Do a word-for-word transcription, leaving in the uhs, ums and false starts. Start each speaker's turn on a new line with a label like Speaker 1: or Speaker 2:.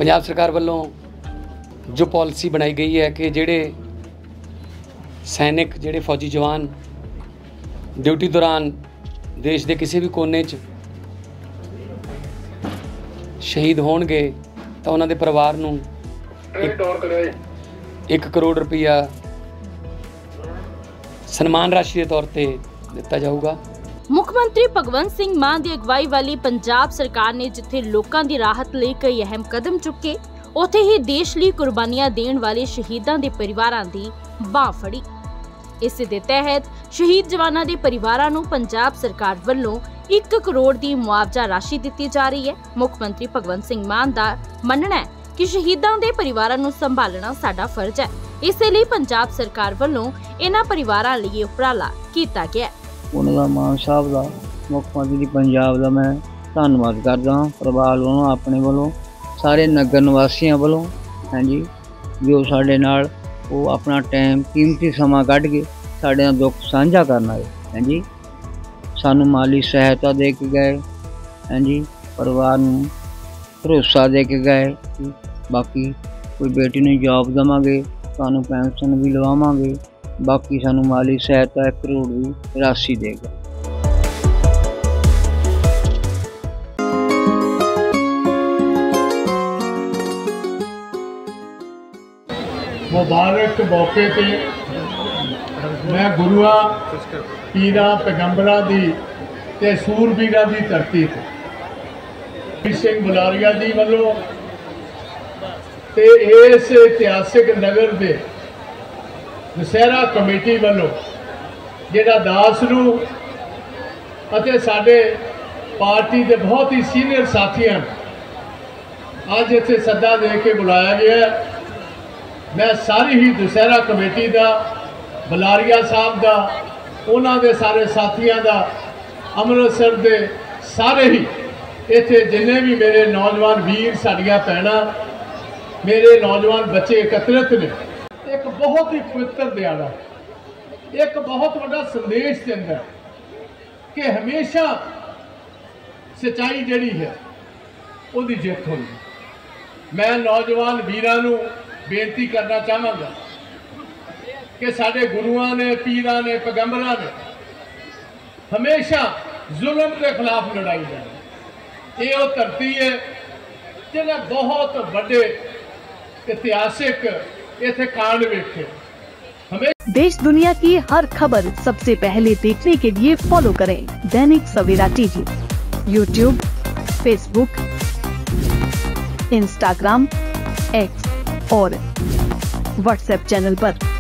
Speaker 1: पंजाब सरकार वालों जो पॉलिसी बनाई गई है कि जेड़े सैनिक जेड़े फौजी जवान ड्यूटी दौरान देश के किसी भी कोने च शहीद होणगे तो उन्होंने परिवार नूं एक, एक करोड़ रुपया सन्मान राशि के तौर पर दिता जाऊगा।
Speaker 2: मुख्यमंत्री भगवंत सिंह मान की अगवाई वाली पंजाब सरकार ने जिथे लोकां दी राहत लई कई अहम कदम चुके, उत्थे ही देश लई कुर्बानियां देण वाले शहीदां दे परिवारां दी बांह फड़ी। इस दे तहत शहीद जवानां दे परिवारां नूं पंजाब सरकार वल्लों एक करोड़ दी मुआवजा राशि दित्ती जा रही है। मुख्यमंत्री भगवंत सिंह मान दा मनना है कि शहीदां दे परिवारां नूं संभालना साडा फर्ज है, इस लई पंजाब सरकार वल्लों इन्हां परिवारां लई उपराला कीता गया है।
Speaker 3: उन्होंने मान साहब का मुख्यमंत्री पंजाब का मैं धन्यवाद करता हाँ, परिवार वालों अपने वालों सारे नगर निवासियों वालों। हाँ जी, जो साढ़े नाल वो अपना टाइम कीमती समा कढ़ के साढ़े दुख साझा करना है। हाँ जी, सानू माली सहायता दे के गए। हाँ जी, परिवार नूं भरोसा दे के गए कि बाकी कोई बेटी नूं जॉब देवांगे, सानू पेंशन भी लवावांगे, बाकी सानू माली सहायता एक करोड़ की राशि देगा।
Speaker 4: मुबारक मौके पे मैं गुरुआ पीरा पैगंबरा दी ते सूरबीरा दी धरती ते वीर सिंह बुलारिया जी वालों ते इस इतिहासिक नगर दे दशहरा कमेटी वालों जिहड़ा दास नूं अते साडे पार्टी के बहुत ही सीनियर साथियों अज इत्थे सद्दा दे के बुलाया गया। मैं सारी ही दशहरा कमेटी का, बुलारिया साहब का, उन्हां दे सारे साथियों का, अमृतसर के सारे ही इत्थे जिन्ने भी मेरे नौजवान वीर साडियां भैणां मेरे नौजवान बच्चे एकत्रित ने, एक बहुत ही पवित्र दिहाड़ा, एक बहुत बड़ा संदेश देंदा कि हमेशा सच्चाई जिहड़ी है उहदी जित होंदी। मैं नौजवान वीरां नूं बेनती करना चाहांगा कि साडे गुरुआं ने, पीरां ने, पैगंबरां ने हमेशा जुल्म के खिलाफ लड़ाई लड़ी। ये वो धरती है जिहने बहुत बड़े इतिहासिक इत्थे कांड वेखे। हमें
Speaker 5: देश दुनिया की हर खबर सबसे पहले देखने के लिए फॉलो करें Dainik Savera TV, YouTube, Facebook, Instagram, X और व्हाट्सएप चैनल पर।